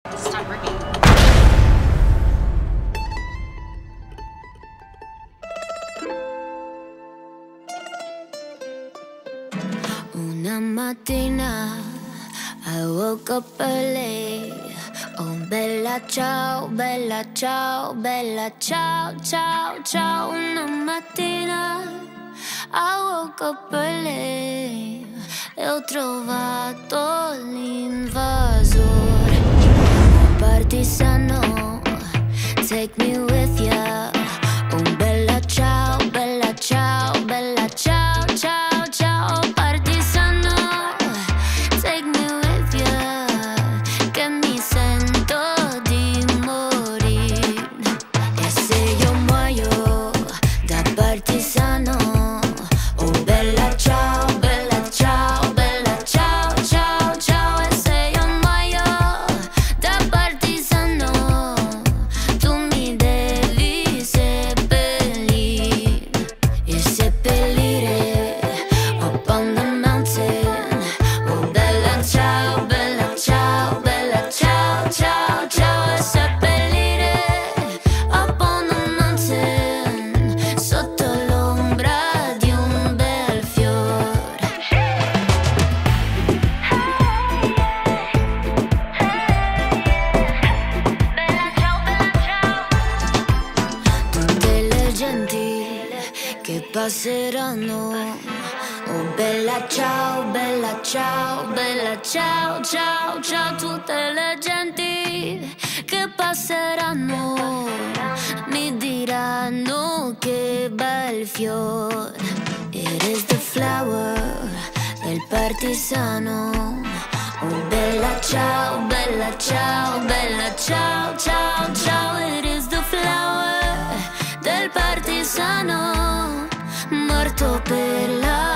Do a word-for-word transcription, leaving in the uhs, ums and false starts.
It's not working. Una mattina I woke up early. Oh bella ciao, bella ciao, bella ciao, ciao, ciao. Una mattina I woke up early e ho trovato l'invasore. Un partigiano, take me with ya. Oh bella ciao, bella ciao, bella ciao, ciao, ciao. Partigiano, take me with ya, che mi sento di morire. E se io muoio da partigiano, oh bella ciao, bella ciao, bella ciao, ciao, ciao. E se io muoio da partigiano, tu mi devi seppellire. E seppellire up on the mountain. Oh bella ciao, bella ciao, bella ciao, ciao, ciao. E seppellire up on the mountain, sotto l'ombra di un bel fiore. Bella ciao, bella ciao. Tutte le genti che passeranno. Oh bella ciao, bella ciao, bella ciao, ciao, ciao. Tutte le genti che passeranno mi diranno che bel fiore. It is the flower del partigiano. Oh bella ciao, bella ciao, bella ciao, ciao, ciao. It is the flower del partigiano, morto per la